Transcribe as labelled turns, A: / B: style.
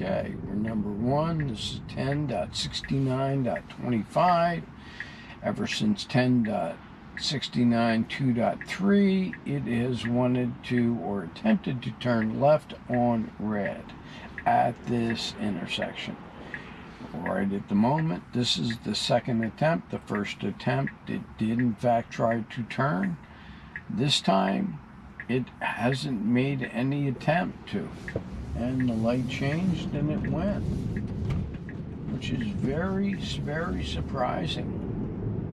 A: Okay, we're number 1. This is 10.69.25. Ever since 10.69 2.3, it has wanted to or attempted to turn left on red at this intersection. Right at the moment, this is the second attempt. The first attempt, it did in fact try to turn. This time, it hasn't made any attempt to. And the light changed and it went, which is very, very surprising.